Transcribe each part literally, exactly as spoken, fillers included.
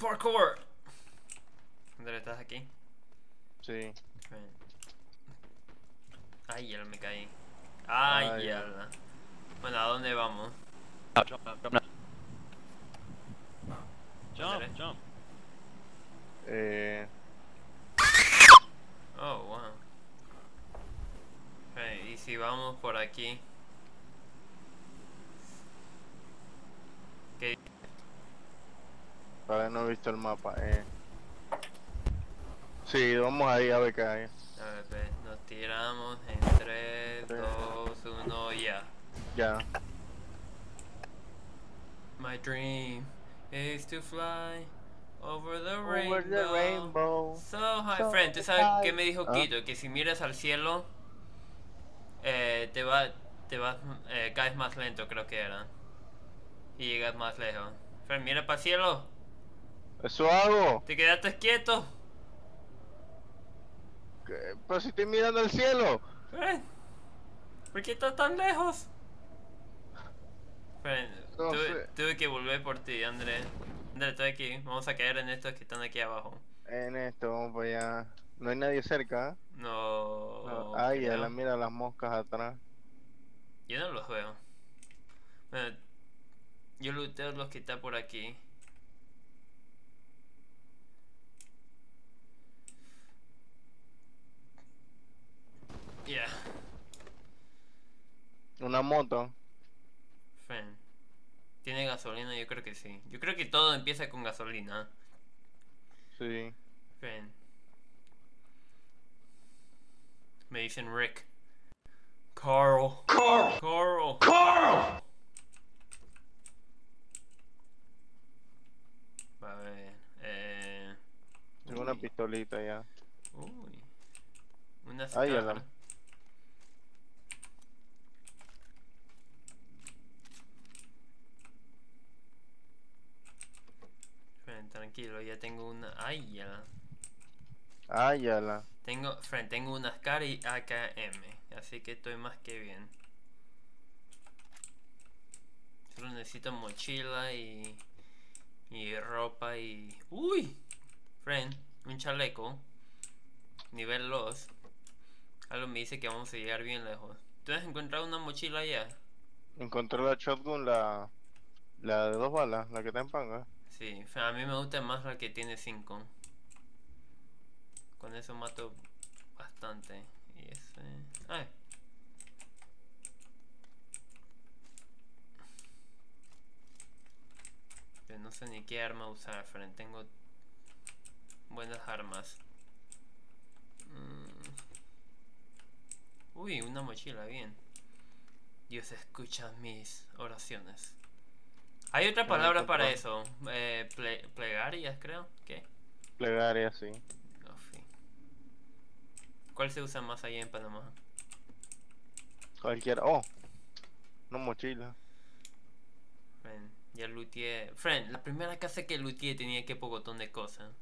Parkour. ¿Dónde estás aquí? Sí. Ay, ya me caí. Ay, Ay, ya. ya. Bueno, ¿a dónde vamos? Jump, jump, jump, jump. ¿Dónde? Jump, jump. Eh, Oh, wow. Okay, y si vamos por aquí. ¿Qué? todavía no he visto el mapa. Eh. Sí, vamos ahí a ver qué hay. A ver, ve, nos tiramos en tres, Tres. dos, uno, ya. Ya. My dream is to fly over the Over rainbow. the rainbow. So high, So friend. ¿Tú sabes high. qué me dijo ¿Ah? Quito? Que si miras al cielo, eh, te va, te vas, eh, caes más lento, creo que era. Y llegas más lejos. Friend, mira para el cielo. ¿Eso hago? ¿Te quedaste quieto? ¿Qué? Pero si estoy mirando al cielo. Friend, ¿por qué estás tan lejos? Friend, No tuve, sé. tuve que volver por ti, André. André, estoy aquí. Vamos a caer en estos que están aquí abajo. En esto, vamos para allá. No hay nadie cerca. ¿Eh? No, No. Ay, ya creo. la mira las moscas atrás. Yo no los veo. Bueno, yo looteo los que está por aquí. Ya. Yeah. Una moto. Friend. ¿Tiene gasolina? Yo creo que sí. Yo creo que todo empieza con gasolina. Sí. Friend. Me dicen Rick. Carl. Carl! Carl. Carl! A ver. Eh. Tengo una uy, pistolita ya. Uy. Una Ay, ya Scar. la- Friend, tranquilo, ya tengo una. Ay, ya. Ay, ya la. Tengo, friend, tengo una Scar y A K M. Así que estoy más que bien. Solo necesito mochila y. Y ropa y. ¡Uy! Friend, un chaleco. Nivel dos. Algo me dice que vamos a llegar bien lejos. ¿Tú has encontrado una mochila ya? Encontré la shotgun, la. La de dos balas, la que está en panga. Sí, a mí me gusta más la que tiene cinco. Con eso mato bastante. Y ese. ¡Ay! Pero no sé ni qué arma usar, friend. Tengo buenas armas. Mm. Uy, una mochila, bien. Dios escucha mis oraciones. Hay otra palabra para eso. Eh, ple plegarias, creo. ¿Qué? Plegaria, sí. No, sí. ¿Cuál se usa más allá en Panamá? Cualquiera. Oh, una mochila. Friend, ya looteé. Friend, la primera casa que looteé tenía que pocotón de cosas.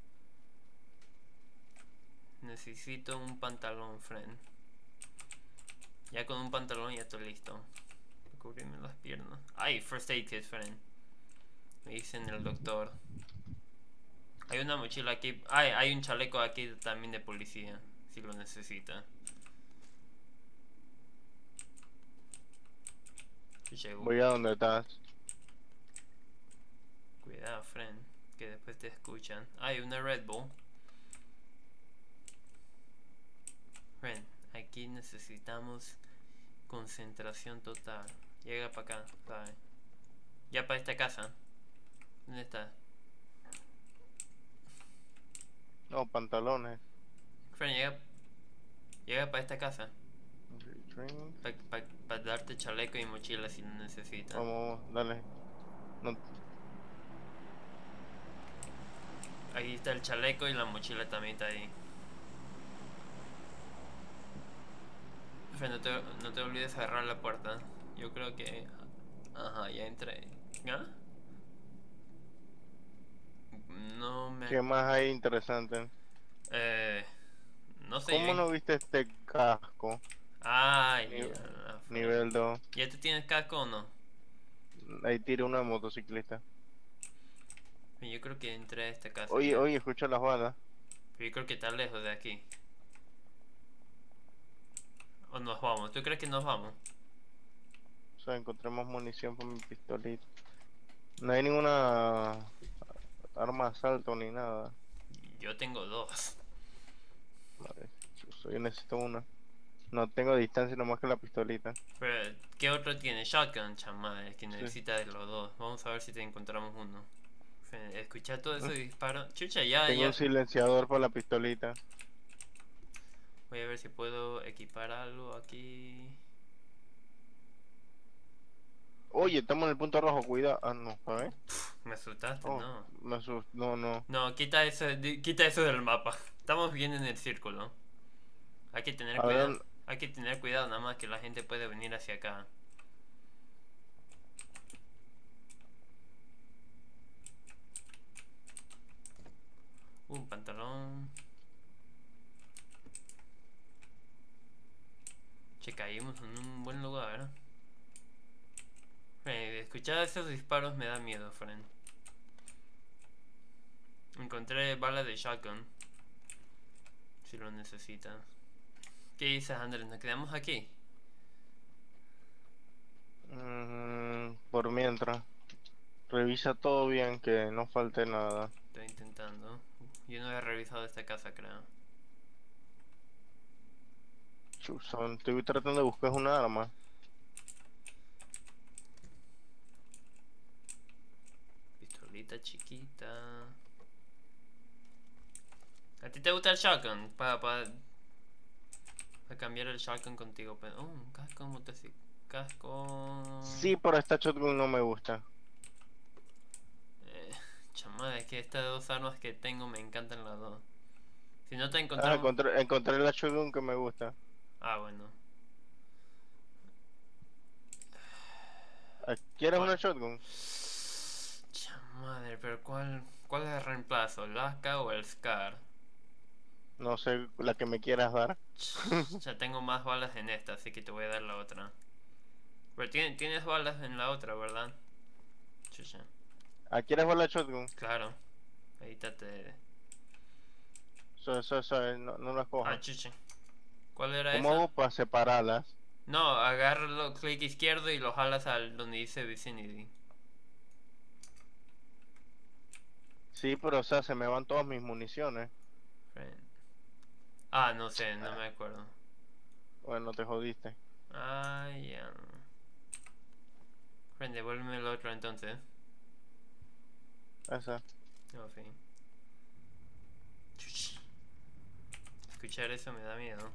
Necesito un pantalón, friend. Ya con un pantalón ya estoy listo. Para cubrirme las piernas. Ay, first aid kit, friend. Me dicen el doctor. Hay una mochila aquí. Ay, hay un chaleco aquí también de policía. Si lo necesita. Llego. Voy a donde estás. Cuidado, friend. Que después te escuchan. Hay una Red Bull. Friend, aquí necesitamos concentración total. Llega para acá, ¿sabes? Ya para esta casa. ¿Dónde está? No, pantalones. Friend, llega. Llega para esta casa. Drink. Para pa, pa darte chaleco y mochila si lo necesitas. Vamos, dale. No. Ahí está el chaleco y la mochila también está ahí. Friend, no te, no te olvides cerrar la puerta. Yo creo que... Ajá, ya entré. ¿Ah? No me... ¿Qué más hay interesante? Eh... No sé. ¿Cómo yo... no viste este casco? Ay, Ni- ya, friend. Nivel dos. ¿Ya tú tienes casco o no? Ahí tira una motociclista. Yo creo que entré a esta casa. Oye, ya. oye, escucha las balas. Pero yo creo que está lejos de aquí. O nos vamos. ¿Tú crees que nos vamos? O sea, encontremos munición para mi pistolita. No hay ninguna arma de asalto ni nada. Yo tengo dos. Vale, yo necesito una. No tengo distancia nomás que la pistolita. Pero, ¿qué otro tiene? Shotgun, chamada. Es que Sí. necesita de los dos. Vamos a ver si te encontramos uno. Fe- Escucha todo ese disparo. Chucha, ya, Tengo ya. un silenciador para la pistolita. Voy a ver si puedo equipar algo aquí. Oye, estamos en el punto rojo, cuidado. Ah, no, a ver. Me asustaste, Oh, no. me asus- No, no. No, quita eso, di- quita eso del mapa. Estamos bien en el círculo. Hay que tener A ver, cuidado. Hay que tener cuidado nada más que la gente puede venir hacia acá. Un pantalón. Che, caímos en un buen lugar. Eh, escuchar esos disparos me da miedo, friend. Encontré balas de shotgun. Si lo necesitas. ¿Qué dices, Andrés? ¿Nos quedamos aquí? Mm, por mientras. Revisa todo bien, que no falte nada. Estoy intentando. Yo no he revisado esta casa, creo. Chuzón, estoy tratando de buscar una arma. Pistolita chiquita. ¿A ti te gusta el shotgun? Para pa, pa cambiar el shotgun contigo. pe- Oh, un casco motocicleta. Casco. Sí, pero esta shotgun no me gusta. Eh, chamada, es que estas dos armas que tengo me encantan las dos. Si no te Ah, encontramos. encontré, encontré la shotgun que me gusta. Ah, bueno. Ah, ¿quieres ¿Cuál? una shotgun? Chamadre, pero ¿cuál, cuál es el reemplazo? ¿El Laska o el Scar? No sé, la que me quieras dar. Ya tengo más balas en esta, así que te voy a dar la otra. Pero tienes, tienes balas en la otra, ¿verdad? Chucha. Ah, ¿quieres ver la shotgun? Claro. Ahí está te... Eso, eso, eso, no, no las Ah, cojas. chucha. ¿Cuál era ¿Cómo esa? hago para separarlas? No, agárralo, clic izquierdo y lo jalas al donde dice Vicinity. Sí, pero o sea, se me van todas mis municiones. Friend. Ah, no sé, no me acuerdo. Bueno, te jodiste. Ah, ya. Friend, devuélveme el otro entonces. Esa. No, fin. Chuch. Escuchar eso me da miedo.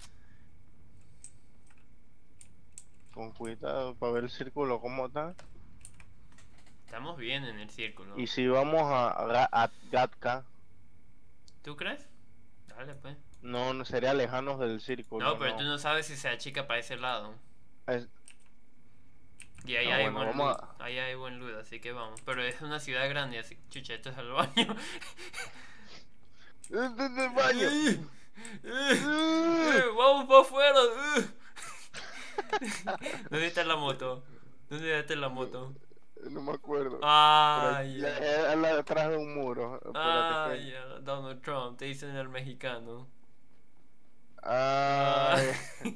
Con cuidado para ver el círculo cómo está. Estamos bien en el círculo. Y si vamos a, a, Ga- a Gatka, ¿Tú crees? Dale, pues. no, no sería lejanos del círculo. No, pero tú no sabes si se achica para ese lado. Es- Y ahí Ah, hay bueno, buen vamos loot. a- Ahí hay buen loot, así que vamos. Pero es una ciudad grande, así que chucha, esto es el baño. ¡Es desde el baño! Eh, eh, ¡Vamos para afuera! eh. ¿Dónde está la moto? ¿Dónde está la moto? No me acuerdo. Ah, Por aquí, ya. eh, al- atrás de un muro. Espérate, Ah, que- ya. Donald Trump, te dicen el mexicano. Ay. Ah.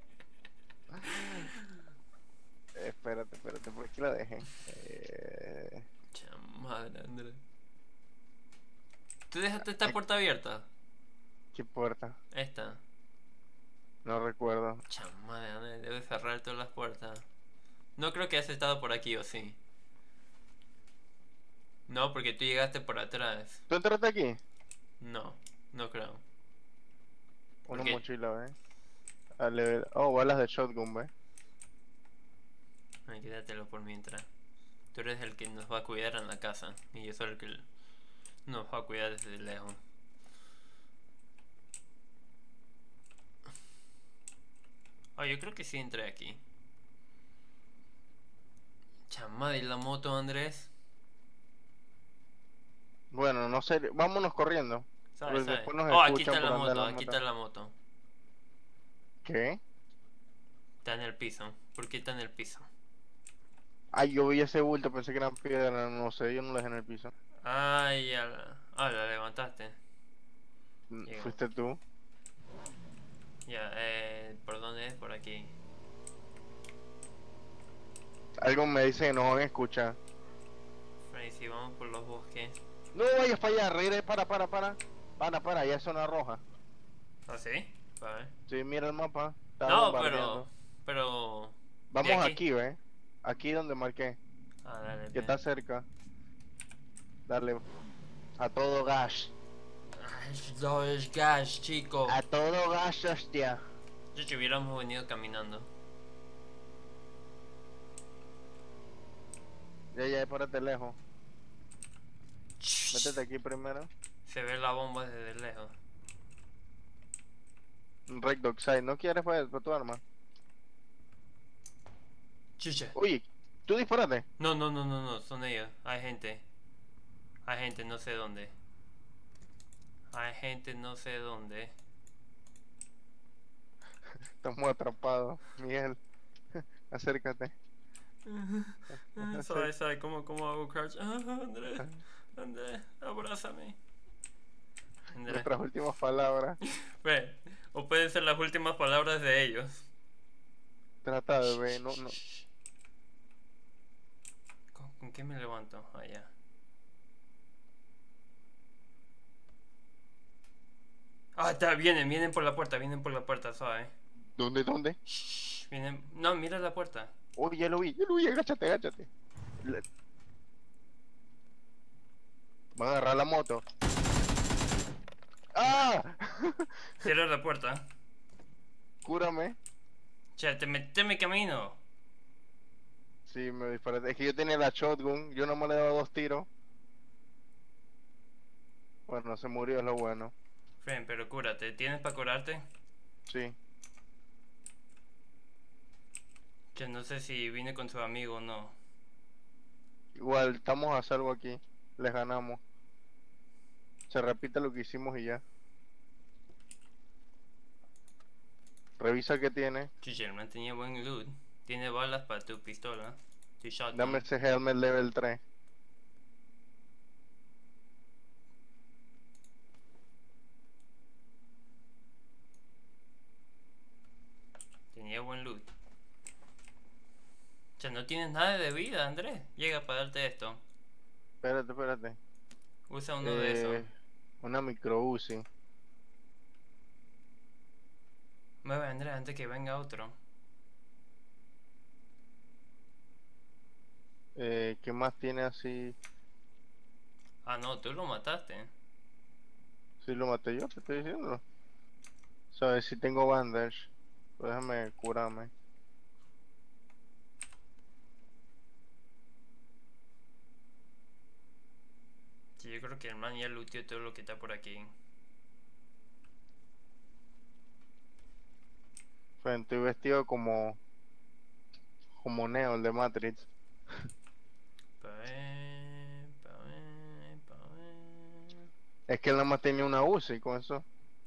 Espérate, espérate, ¿por qué la dejé? Eh, Chamadre, Andrés. ¿Tú dejaste esta puerta abierta? ¿Qué puerta? Esta. No recuerdo. Chamadre, Andrés, debes cerrar todas las puertas. No creo que has estado por aquí, ¿o sí? No, porque tú llegaste por atrás. ¿Tú entraste aquí? No, no creo. Una qué? mochila, ¿ves? A level- Oh, balas de shotgun, ¿ves? Ay, quédatelo por mientras. Tú eres el que nos va a cuidar en la casa. Y yo soy el que nos va a cuidar desde lejos. Oh, yo creo que sí entré aquí. Chamadre, ¿y la moto, Andrés? Bueno, no sé, vámonos corriendo. ¿Sabes? Pues ¿Sabes? después nos Oh, aquí escuchan está la por andar moto, en aquí moto. está la moto. ¿Qué? Está en el piso. ¿Por qué está en el piso? Ay, yo vi ese bulto, pensé que eran piedras, no sé, yo no lo dejé en el piso. Ay, ya la... Ah, la levantaste. Mm, Llega. ¿Fuiste tú? Ya, eh, ¿por dónde es? Por aquí. Algo me dice que no van a escuchar. Freddy, si vamos por los bosques. No vayas para allá, regresa, para, para, para. Para, para, ya es zona roja. ¿Ah, sí? Vale. Sí, mira el mapa. Está No, bombardeando. pero... Pero... Vamos ¿de aquí? aquí, ¿ves? Aquí donde marqué, Ah, dale, que pe. está cerca. Dale. A todo gas. No es gas, chico. A todo gas, hostia. Yo que hubiéramos venido caminando. Ya, ya, párate lejos. Métete aquí primero. Se ve la bomba desde lejos. Un Red Dog Side. ¿No quieres pues para tu arma? Chucha. Oye, tú disparate. No, no, no, no, no, son ellos. Hay gente. Hay gente, no sé dónde. Hay gente, no sé dónde. Estamos atrapados. Miguel, acércate. Sabe, sabe, ¿cómo, cómo hago crouch? Ah, Andrés, Andrés, abrázame. Andrés. Nuestras últimas palabras. Ve, o pueden ser las últimas palabras de ellos. Trata de ver, no, no. ¿Con, con qué me levanto? Allá. Ah, está, vienen, vienen por la puerta, vienen por la puerta, ¿sabes? ¿Dónde, dónde? Shh, vienen. No, mira la puerta. Uy, ya lo vi, ya lo vi, agáchate, agáchate. Le- Van a agarrar la moto. ¡Ah! Cierra la puerta. Cúrame. Che, te meteme camino. Sí, me disparé. Es que yo tenía la shotgun, yo nomás le daba dos tiros. Bueno, se murió, es lo bueno. Friend, pero cúrate. ¿Tienes para curarte? Sí. Che, no sé si vine con su amigo o no. Igual, estamos a salvo aquí. Les ganamos. Se repite lo que hicimos y ya. Revisa qué tiene. Chucha, el man tenía buen loot. Tiene balas para tu pistola. Tu shotgun. Dame ese helmet level tres. Tenía buen loot. Che, no tienes nada de vida, Andrés. Llega para darte esto. Espérate, espérate. Usa uno de Eh, esos. Una micro Uzi. Mueve, Andrés, antes que venga otro. Eh, ¿qué más tiene así? Ah, no, tú lo mataste. Si lo maté yo, te estoy diciendo. Sabes, si tengo bandage. Pues déjame curarme. Sí, yo creo que el man ya looteó todo lo que está por aquí. Pues estoy vestido como. Como Neo, el de Matrix. Pa' ver, pa' ver, pa' ver. Es que él nada más tenía una Uzi con eso.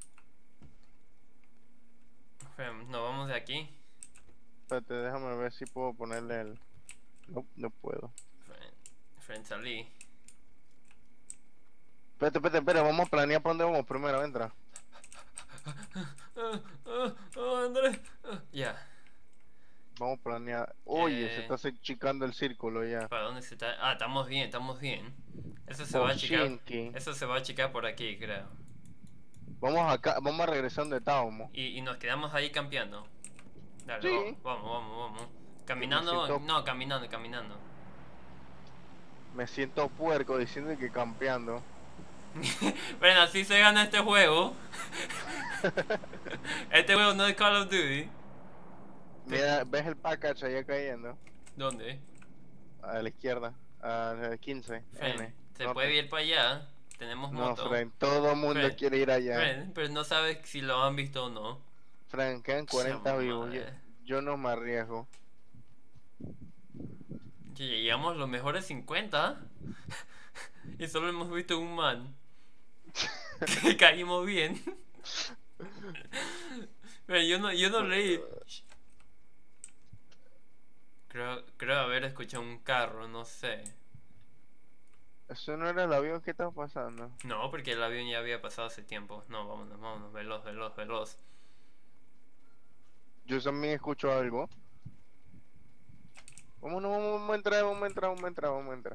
Friend, nos vamos de aquí. Espérate, déjame ver si puedo ponerle el. No, no puedo. Friend, friend, salí. Espérate, espérate, espérate, vamos a planear para dónde vamos primero, entra. Ah, ah, ah, Andrés. Ah, ya. Vamos a planear. Oye, Eh. se está achicando el círculo ya. ¿Para dónde se está? Ah, estamos bien, estamos bien. Eso se va a achicar. Bochinki. Eso se va a achicar por aquí, creo. Vamos acá, vamos a regresar donde estábamos. Y, y nos quedamos ahí campeando. Dale, Sí. vamos, vamos, vamos, vamos. Caminando, siento- no, caminando, caminando. Me siento puerco diciendo que campeando. Bueno, así se gana este juego. Este juego no es Call of Duty. Mira, ¿ves el package allá cayendo? ¿Dónde? A la izquierda, a la quince. Friend, N. se norte. puede ir para allá. Tenemos No, moto. Frank, todo el mundo Friend, quiere ir allá. Friend, pero no sabes si lo han visto o no. Frank, quedan cuarenta Chama vivos. Yo, madre. yo no me arriesgo. Ya llegamos los mejores cincuenta. Y solo hemos visto un man. Caímos bien. Pero yo no, yo no leí. Creo, creo haber escuchado un carro, no sé. Eso no era el avión que estaba pasando. No, porque el avión ya había pasado hace tiempo. No, vámonos, vámonos, veloz, veloz, veloz. Yo también escucho algo. Vámonos, vamos a entrar, vamos a entrar, vamos a entrar, vamos a entrar.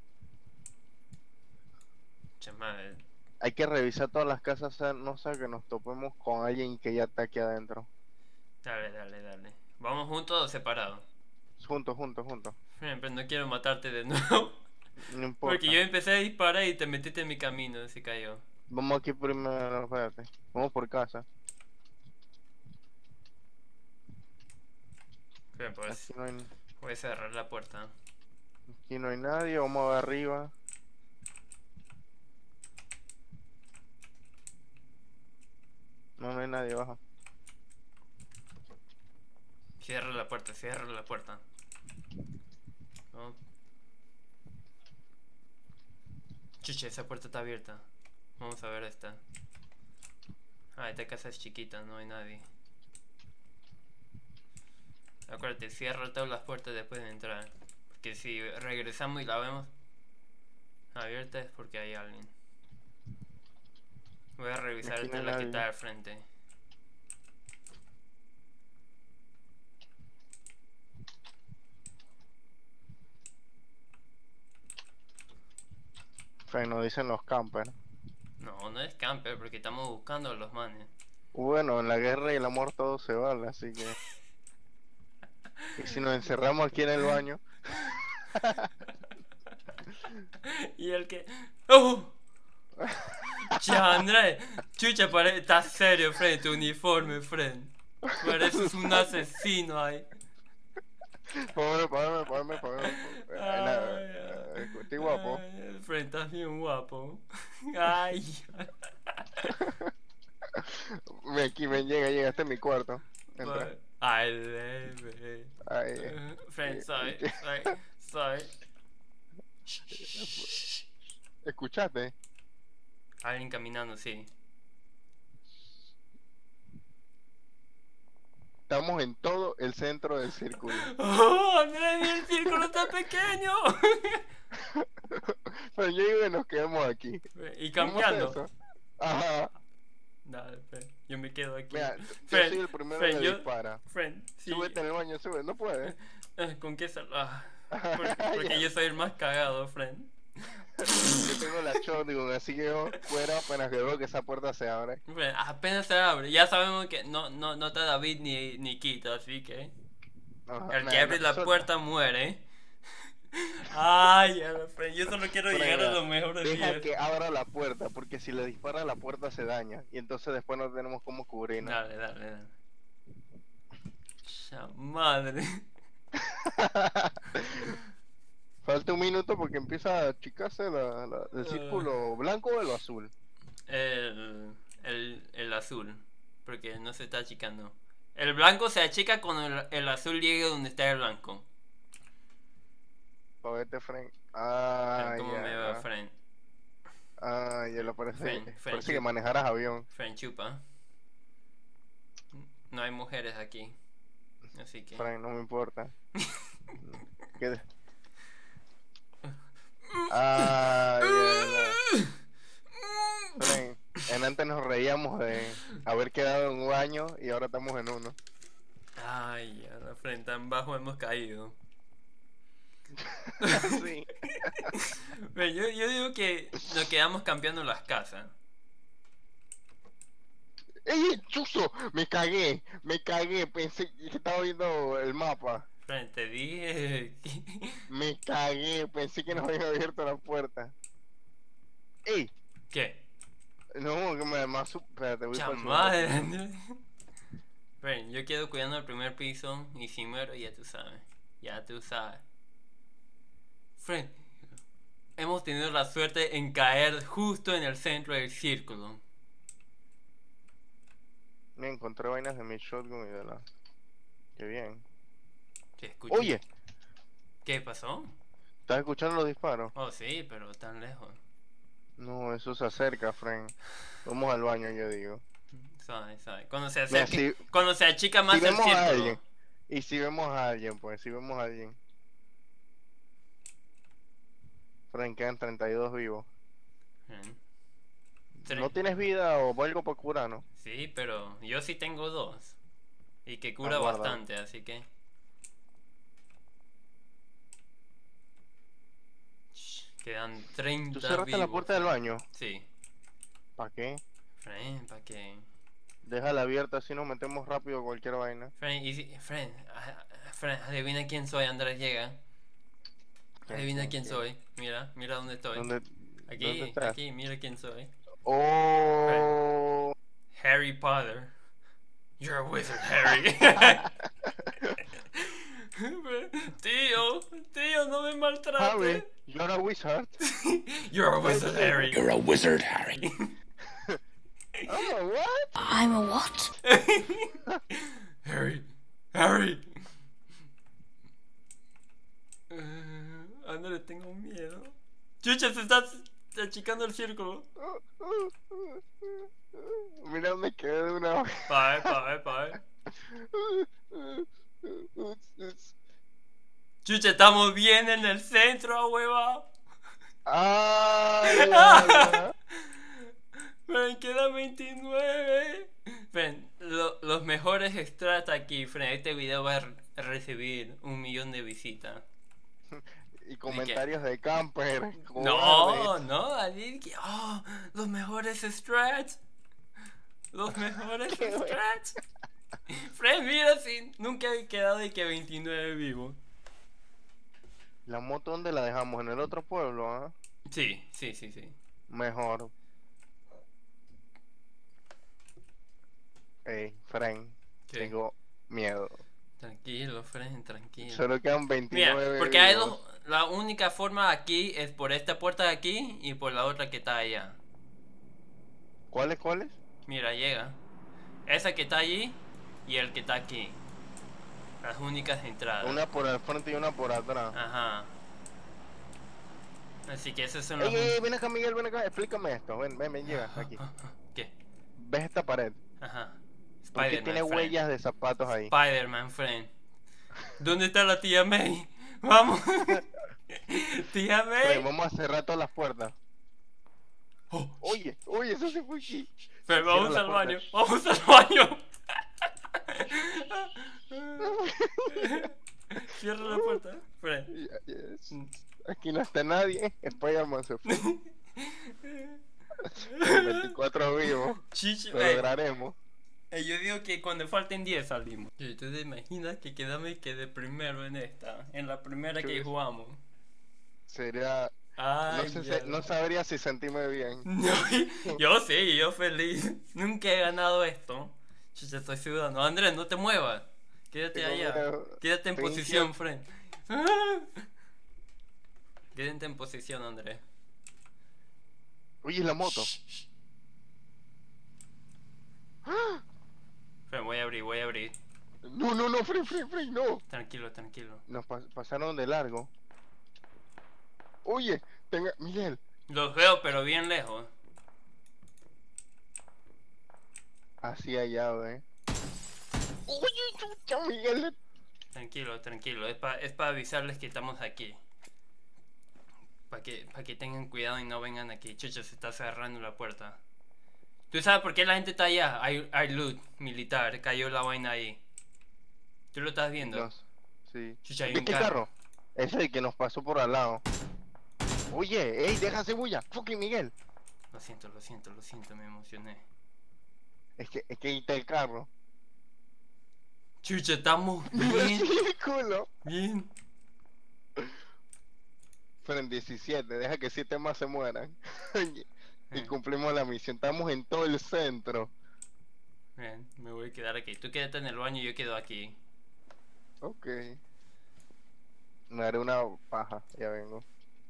Che, madre. Hay que revisar todas las casas, sea- no sea que nos topemos con alguien que ya está aquí adentro. Dale, dale, dale. ¿Vamos juntos o separados? Juntos, juntos, juntos. Pero no quiero matarte de nuevo. No importa. Porque yo empecé a disparar y te metiste en mi camino, se cayó. Vamos aquí primero, espérate. Vamos por casa. Pero pues, Aquí no hay, voy a cerrar la puerta. aquí no hay nadie, vamos a ver arriba. No, no hay nadie, baja. Cierra la puerta, cierra la puerta. No. Chucha, esa puerta está abierta. Vamos a ver esta. Ah, esta casa es chiquita, no hay nadie. Acuérdate, cierra todas las puertas después de entrar. Porque si regresamos y la vemos abierta es porque hay alguien. Voy a revisar Aquí no esta hay la que nadie. está al frente. Fue, nos dicen los campers. No, no es camper porque estamos buscando a los manes. Bueno, en la guerra y el amor todo se vale, así que... Y si nos encerramos aquí en el baño... Y el que... ¡Oh! Ya, André, chucha, pare... estás serio, friend, tu uniforme, friend. Pareces un asesino ahí. Págame, págame, págame, págame. Eh, nada, eh, Estoy guapo. Ay, friend, estás bien guapo. Ay. Ven aquí, ven, llega, llega, este es mi cuarto. Entra. Ay, bebé. Ahí. eh. Friend, soy, soy, soy. ¿Escuchaste? Alguien caminando, sí. Estamos en todo el centro del círculo. ¡Oh, André, el círculo está pequeño! Pero yo digo que nos quedamos aquí. Y ¿Cómo es cambiando. eso? Ajá. Dale, friend, yo me quedo aquí. Mira, yo Friend, soy el primero friend, que yo- dispara. Friend, sí. Súbete en el baño, sube, no puedes. Eh, ¿Con qué sal? Ah, porque porque yo soy el más cagado, friend. Yo tengo la shotgun, así que yo fuera apenas que veo que esa puerta se abre. Friend, apenas se abre. Ya sabemos que no, no, no está David ni, ni Quito, así que Ajá, el que nada, abre la nosotros- puerta muere. Ay, ya, friend, yo solo quiero Friend, llegar a los mejores Deja días. que abra la puerta, porque si le dispara la puerta se daña. Y entonces después no tenemos cómo cubrirnos. Dale, dale, dale. Ya, madre. Falta un minuto porque empieza a achicarse la, la- el Ah. círculo blanco o el azul. El, el, el azul, porque no se está achicando. El blanco se achica cuando el, el azul llegue donde está el blanco. Para verte, Frank. Ah, ¿Cómo ya, me va, ya. friend? Ah, ya lo parece. Friend, parece friend, que sí. manejaras avión. Friend chupa. No hay mujeres aquí. Así que... Frank, no me importa. ¿Qué? Ah, ya, ya. Frank, en antes nos reíamos de haber quedado en un baño y ahora estamos en uno. Ay, a la frente tan bajo hemos caído. Sí. Pero yo, yo digo que nos quedamos cambiando las casas. ¡Ey, chuzo! Me cagué, me cagué, pensé que estaba viendo el mapa. Friend, te dije... que- Me cagué, pensé que nos habían abierto la puerta. ¡Ey! ¿Qué? No, que me más espérate, voy para el Chamadre. segundo. Friend, yo quedo cuidando el primer piso y si muero ya tú sabes. Ya tú sabes. Friend, hemos tenido la suerte en caer justo en el centro del círculo. Me encontré vainas de mi shotgun y de la... Qué bien. ¿Te escucho? Oye, ¿Qué pasó? ¿estás escuchando los disparos? Oh, sí, pero tan lejos. No, eso se acerca, Frank. Vamos al baño, yo digo. Sabe, sabe. Cuando se Mira, acerque, si- cuando se achica más si el vemos a círculo. alguien, Y si vemos a alguien, pues, si vemos a alguien. Frank, quedan treinta y dos vivos. Bien. Tre- ¿No tienes vida o algo para curar, no? Sí, pero yo sí tengo dos. Y que cura Ah, guárdalo. bastante, así que... Shh, quedan treinta ¿Tú cerraste la vivos, puerta del Fren. baño? Sí. ¿Para qué? Fren, ¿para qué? Déjala abierta, así nos metemos rápido cualquier vaina. Fren, y si... Fren, ah, Fren, adivina quién soy, Andrés llega. Adivina quién soy. Mira, mira dónde estoy. ¿Dónde, Aquí, dónde estás? aquí, mira quién soy. Oh. Harry Potter. You're a wizard, Harry. Tío, tío, no me Harry, maltrates. you're a wizard. You're a wizard, Harry. You're a wizard, Harry. Oh, what? I'm a what? Harry, Harry. Uh, André, tengo miedo. Chucha, se está achicando el círculo. Mira dónde quedé de una vez. Pa' ver, pa' ver, pa' ver. Chucha, estamos bien en el centro, a hueva. Ah, ya, ya. Ven, quedan veintinueve. Ven, lo- los mejores extras aquí, Fren. Este video va a re- recibir un millón de visitas. Y comentarios de camper. No, cobardes. no, así que, oh, los mejores strats. Los mejores Qué bueno. strats. Fren, mira, si nunca he quedado de que veintinueve vivos. La moto, ¿dónde la dejamos? ¿En el otro pueblo? ¿Ah? Sí, sí, sí, sí. Mejor. Ey, Fren, ¿Qué? tengo miedo. Tranquilo, Fren, tranquilo. Solo quedan Mira, veintinueve porque hay vivos. dos. La única forma aquí es por esta puerta de aquí y por la otra que está allá. ¿Cuáles, cuáles? Mira, llega. Esa que está allí y el que está aquí. Las únicas entradas. Una por el frente y una por atrás. Ajá. Así que esos son Ey, los. ey, ey, ven acá, Miguel, ven acá, explícame esto. Ven, ven, ven, llega aquí. ¿Qué? ¿Ves esta pared? Ajá. ¿Por qué Spider-Man, tiene friend. huellas de zapatos ahí? Spider-Man, friend. ¿Dónde está la tía May? Vamos. Tía Fren, May. vamos a cerrar todas las puertas. Oh, Oye, oye, eso se fue aquí. Fren, Cierra vamos la al puerta. baño. Vamos al baño. Cierra la puerta. Fren. Ya, yes. Aquí no está nadie. Spider-Man se fue. veinticuatro vivos. Chichi, Lo ey, lograremos. ey, yo digo que cuando falten diez salimos. Sí, ¿tú te imaginas que quedamos y quedé primero en esta? En la primera que Sí. jugamos. Sería. Ay, No, sé, ya. si- no sabría si sentirme bien. No, yo sí, yo feliz. Nunca he ganado esto. Chucha, estoy sudando. Andrés, no te muevas. Quédate Tengo allá. miedo. Quédate en Tengo posición, miedo. friend. Quédate en posición, Andrés. Oye, la moto. Friend, voy a abrir, voy a abrir. No, no, no, Fren, Fren, Fren, no. Tranquilo, tranquilo. Nos pas- pasaron de largo. Oye, tenga, Miguel. Los veo, pero bien lejos. Así allá, ve. Oye, chucha, Miguel. Tranquilo, tranquilo. Es para es pa avisarles que estamos aquí. Para que, pa que tengan cuidado y no vengan aquí. Chucha, se está cerrando la puerta. ¿Tú sabes por qué la gente está allá? Hay, hay loot militar. Cayó la vaina ahí. ¿Tú lo estás viendo? No, sí. Chucha, hay un ¿Viste el carro. carro? Ese es el que nos pasó por al lado. Oye, ey, deja cebulla. Fucking Miguel. Lo siento, lo siento, lo siento, me emocioné. Es que, es que ahí está el carro. Chucha, estamos Mira bien, el culo. bien. Fueron diecisiete, deja que siete más se mueran. y Eh, cumplimos la misión. Estamos en todo el centro. Bien, me voy a quedar aquí. Tú quédate en el baño y yo quedo aquí. Ok. Me haré una paja, ya vengo.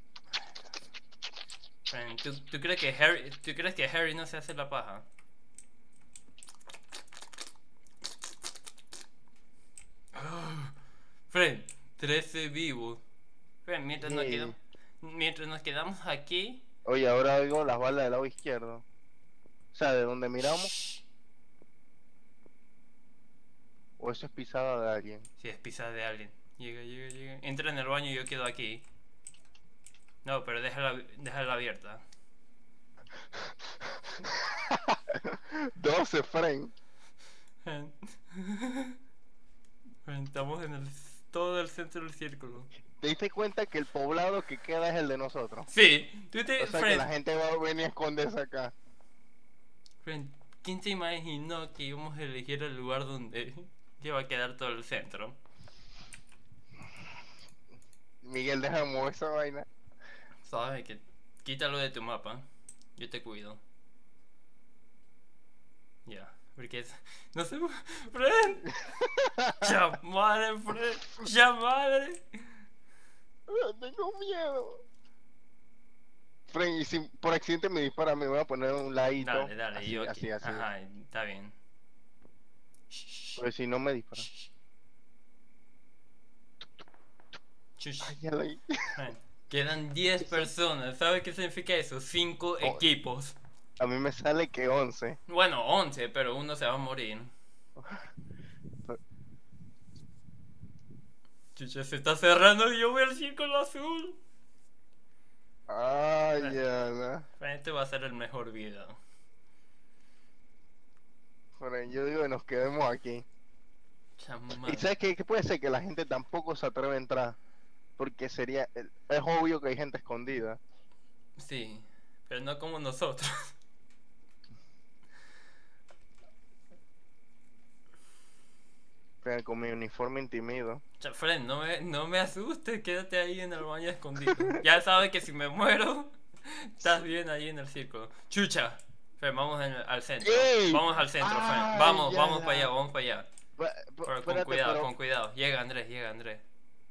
Bien, ¿tú, tú crees que Harry, ¿tú crees que Harry no se hace la paja? Fren, trece vivos. Fren, mientras nos Sí. quedamos, mientras nos quedamos aquí. Oye, ahora oigo las balas del lado izquierdo. O sea, de donde miramos. ¿O eso es pisada de alguien? Si es pisada de alguien. Llega, llega, llega. Entra en el baño y yo quedo aquí. No, pero déjala, déjala abierta. doce, Fren. Estamos en el, todo el centro del círculo. ¿Te diste cuenta que el poblado que queda es el de nosotros? Sí, tú te... O sea Friend, que la gente va a venir a esconderse acá. Friend, ¿quién se imaginó que íbamos a elegir el lugar donde iba a quedar todo el centro? Miguel, deja de mover esa vaina. Sabes que quítalo de tu mapa. Yo te cuido. Ya, porque es... No sé... ¡Friend! ¡Ya madre, Friend! ¡Ya madre! Tengo miedo. Fren, y si por accidente me dispara, me voy a poner un ladito. Dale, dale, así, yo así, aquí. así. Ajá, está bien. Pero si no me dispara. Chush. Ay, ya la- Friend, quedan diez personas. ¿Sabes qué significa eso? cinco Oh. equipos. A mí me sale que once. Bueno, once, pero uno se va a morir. Chucha, se está cerrando y yo veo el círculo azul. Ay, ya, la. Este va a ser el mejor video. Fren, yo digo que nos quedemos aquí. Chamán. ¿Y sabes qué? ¿Qué puede ser? Que la gente tampoco se atreve a entrar. Porque sería... Es obvio que hay gente escondida. Sí, pero no como nosotros. Fren, con mi uniforme intimido. Cha, Fren, no me, no me asustes, quédate ahí en el baño escondido. Ya sabes que si me muero, estás bien ahí en el círculo. Chucha, Fren, vamos en- al centro. ¡Ey! Vamos al centro, Fren. Ay, Vamos, ya vamos la- para allá, vamos para allá. Pa- pa- Pero con espérate, cuidado, pero- con cuidado. Llega Andrés, llega Andrés.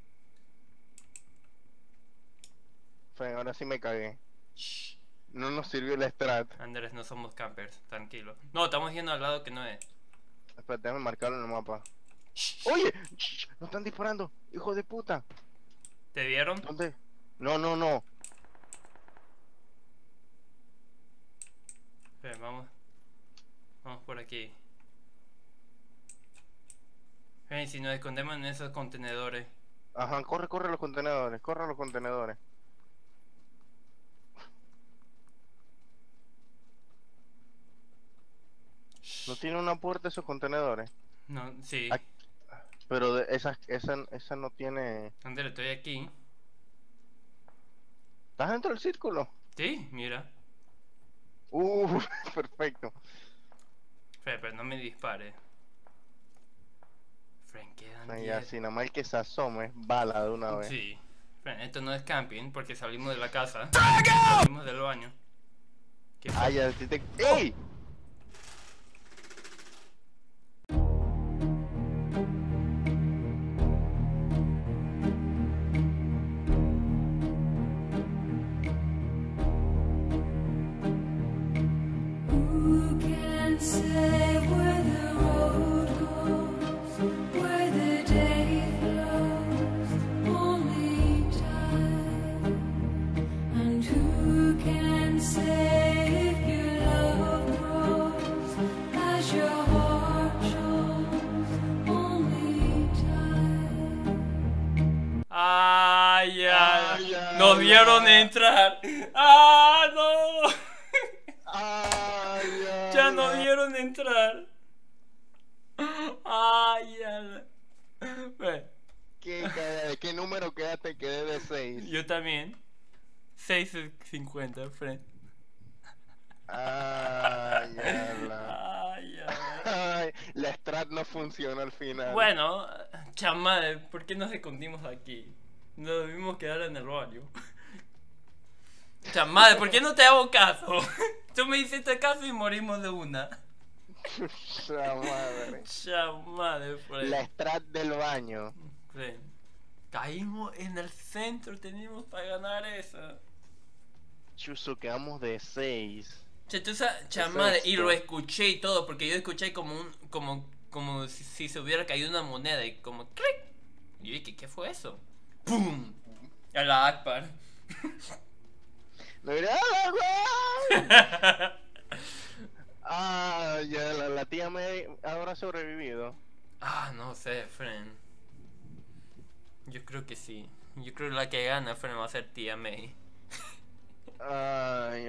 Fren, ahora sí me cagué. Shh. No nos sirvió el strat. Andrés, no somos campers, tranquilo. No, estamos yendo al lado que no es. Espérate, déjame marcarlo en el mapa. Shh. ¡Oye! Shh, ¡nos están disparando! ¡Hijo de puta! ¿Te vieron? ¿Dónde? No, no, no. Ven, vamos. Vamos por aquí. Ven, si nos escondemos en esos contenedores. Ajá, corre, corre a los contenedores, corre a los contenedores. ¿No tiene una puerta esos contenedores? No, sí. Aquí. Pero de esa, esa, esa no tiene... Andrés, estoy aquí. ¿Estás dentro del círculo? Sí, mira. Uh, perfecto. Fred, pero no me dispare. Fred, quedan Ay, ya, diez. si nada más el que se asome, bala de una vez. Sí. Fred, esto no es camping porque salimos de la casa. Salimos del baño. ¿Qué fue? Ah, ya, si te... ¡Ey! Who can say where the road goes, where the day flows? Only time. And who can say if your love grows as your heart shows? Only time. ¡Ah, ya! Ah, ya, ¡Nos ya. vieron entrar! ¡Ah, no! ¡Ay, ya! ¡Ya nos vieron entrar! ¡Ay, ya! Fred, ¿Qué, qué, qué número quedaste? Quedé de seis. yo también. seis cincuenta, Fred. Ay, ya la... ¡Ay, ya! Ay, la strat no funciona al final. Bueno, chamade, ¿por qué nos escondimos aquí? Nos debimos quedar en el baño. Chamade, ¿por qué no te hago caso? Tú me hiciste caso y morimos de una. La madre. Chamade, Fred. La strat del baño. Fred. Caímos en el centro, teníamos para ganar esa. Chuso, quedamos de seis. Che, tú sabes, chamade, y esto? lo escuché y todo, porque yo escuché como un, como, como si, si se hubiera caído una moneda y como clic. Y yo dije, ¿qué fue eso? ¡Pum! A la Akbar. No diré, ¡ah, güey! Ah, ya la, la tía me ahora ha sobrevivido. Ah, Ah, no sé, Fren. Yo creo que sí. Yo creo que la que gana, Fren, va a ser tía May. Ay,